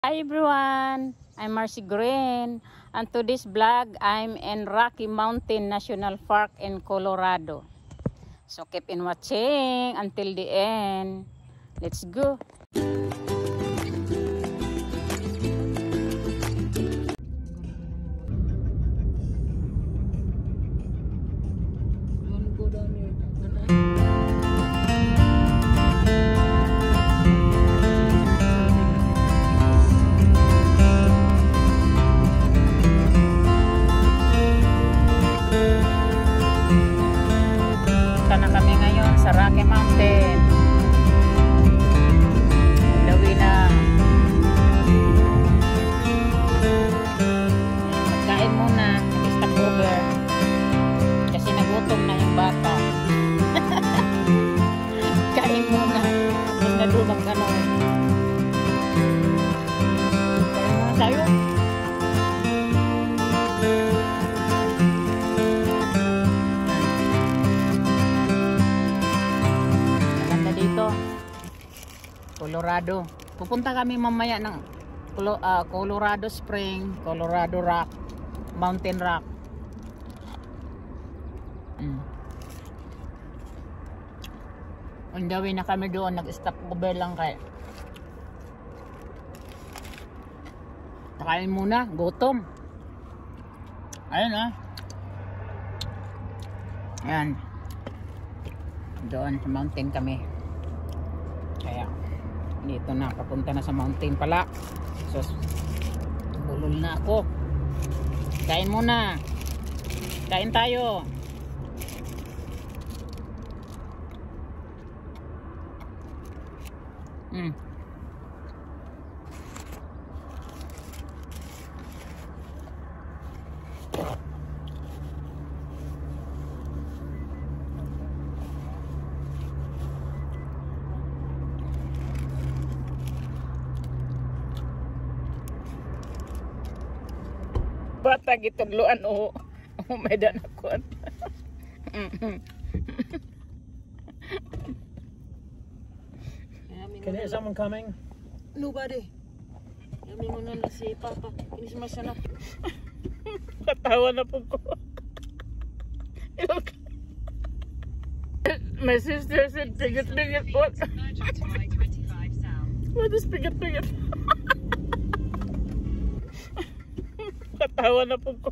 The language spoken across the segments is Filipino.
Hi everyone, I'm Marcy Green, and today's vlog I'm in Rocky Mountain National Park in Colorado. So keep in watching until the end. Let's go. Don't go down here. Na kami ngayon sa Rocky Mountain. Lawi na. Magkain muna, nag-stop over. Kasi nagutom na yung bata. Kain muna. Tapos nadumang gano'n. Kain muna tayo. Colorado. Pupunta kami mamaya ng Colorado Spring, Colorado Rock, Mountain Rock. On the way na kami doon, nag-stop over lang kay. Takain muna, gutom. Ayun ah. Ayan. Doon sa mountain kami. Kaya dito na, papunta na sa mountain pala. So bulol na ako. Kain muna. Kain tayo. Bata gitudluan o may danakon. Can there someone coming? Nobody. Kami muna na si Papa. Inis masana. Katawa na po ko. My sister said pigit-pigit. What? What is pigit-pigit? Katawa na po ko.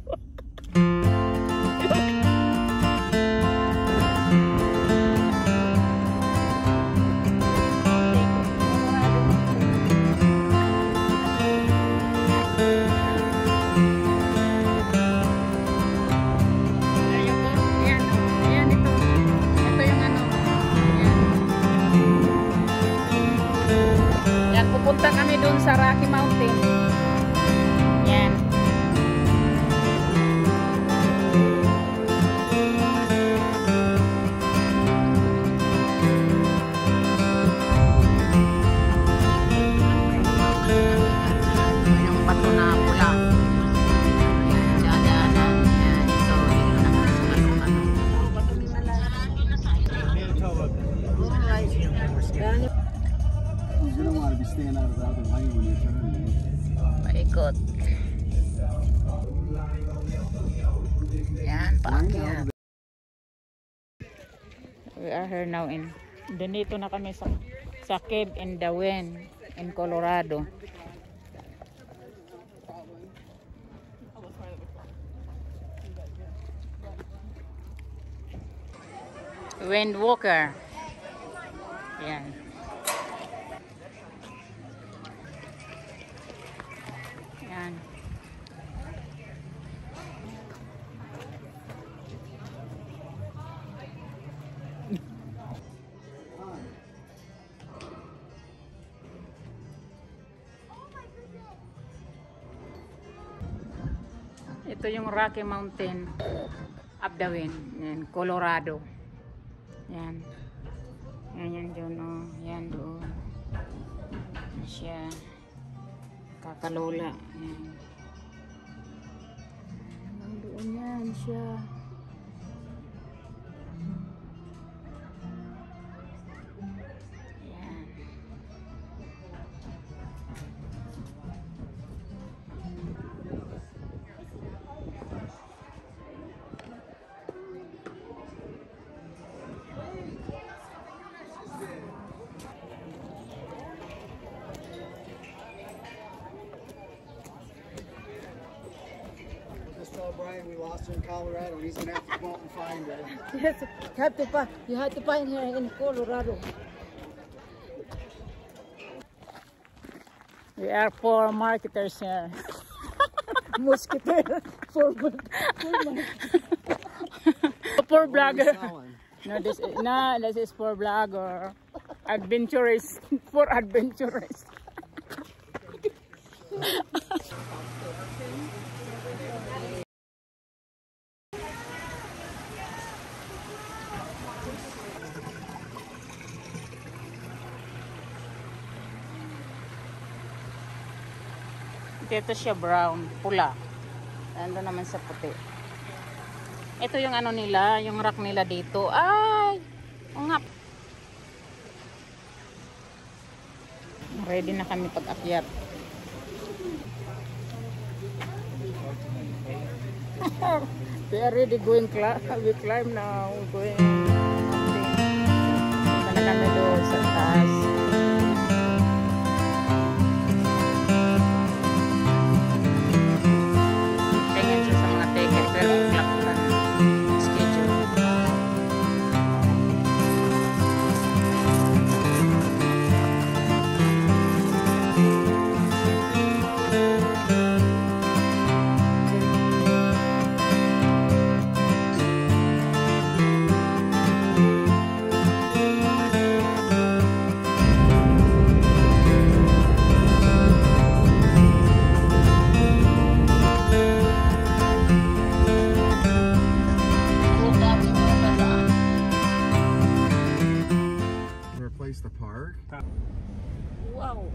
Yan, pupunta kami doon sa Rocky Mountain. Yan. You don't want to be staying out of the other lane when you're turning. Paikot. Yan, paakyat. We are here now in dito na kami sa cave in the wind in Colorado. Windwalker. Yan. Yan. Ito yung Rocky Mountain up the wind. Yan, Colorado. Yan. Yan yan dyan, oh. Yan doon. Siya. Kakalola. Yan. Doon yan siya. Yan. tell Brian we lost her in Colorado. He's gonna have to come out and find her. Yes, you have to find her in Colorado. We are poor marketers here. Musketeer. For Poor vlogger. Selling. No, this is for vlogger. Adventurous. For adventurous. Ito siya brown, pula. Ando naman sa puti. Ito yung ano nila, yung rack nila dito. Ay! O nga. Ready na kami pag-akyat. We are ready going we climb now. Going. Punta na kami doon sa taas. The park. Wow.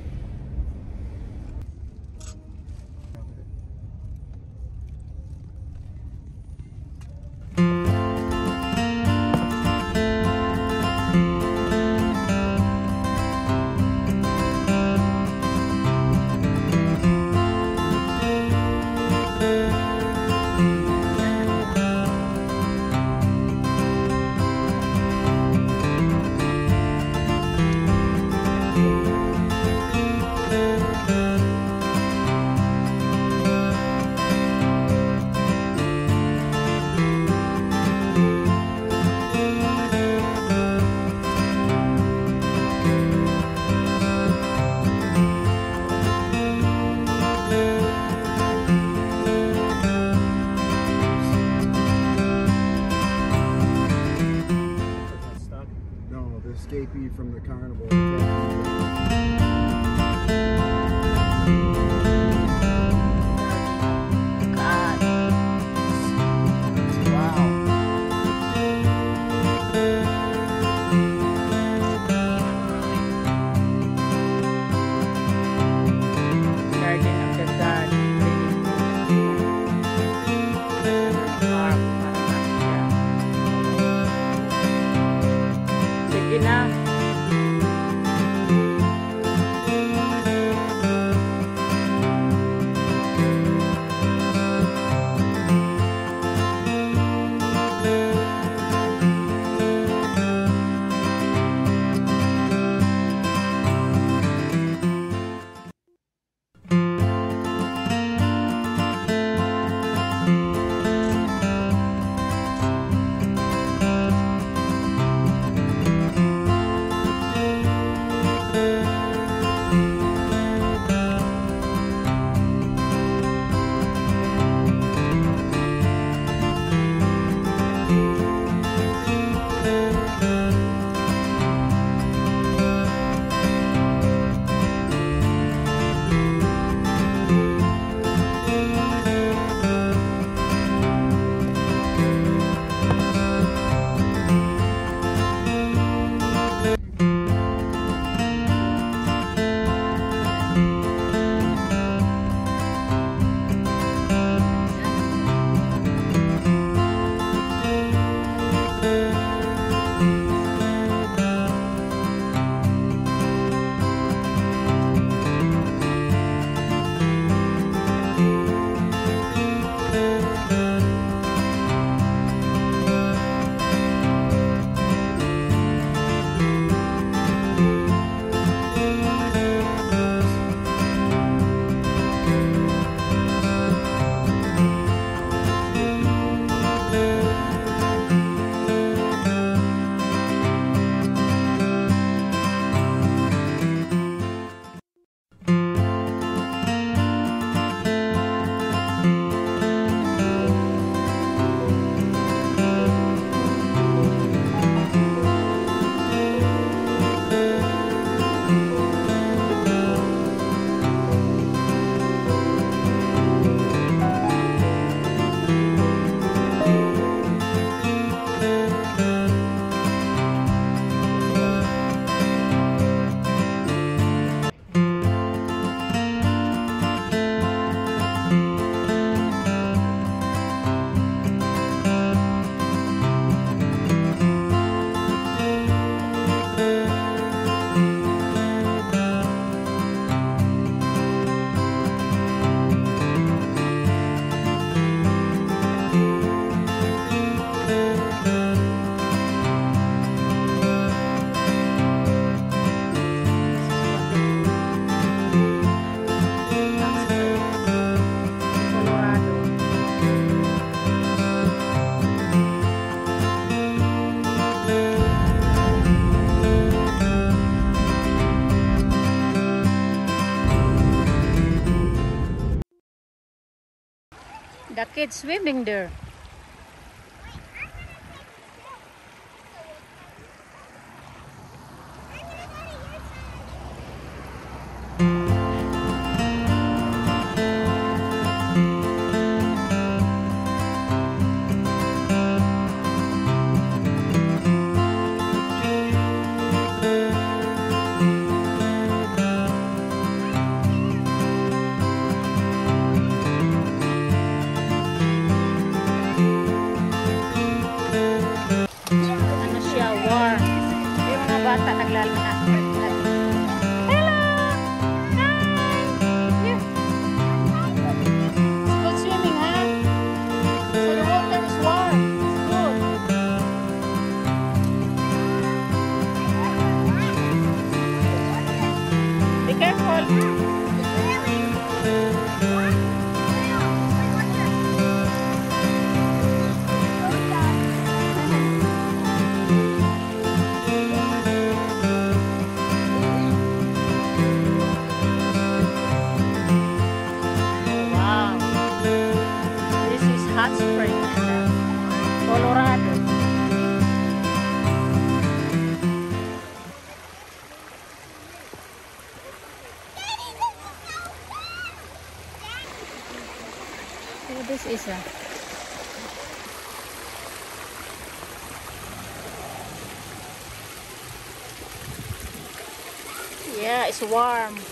Escapee from the carnival. The kids swimming there. Ano siya, warm. Yung mga bata naglalo na. Hello! Hi! Here. It's good swimming, huh? So the water is warm. It's good. Be careful. Wow. This is hot spring in Colorado. So this is a yeah, it's warm.